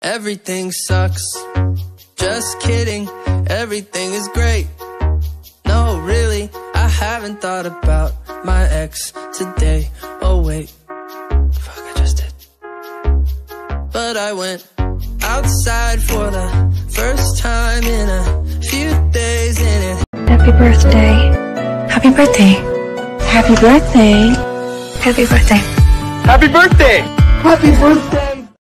everything sucks. Just kidding, everything is great. No, really, I haven't thought about my ex today. Oh wait, fuck, I just did. But I went outside for the first time in a few days in it. Happy birthday. Happy birthday. Happy birthday. Happy birthday. Happy birthday! Happy birthday!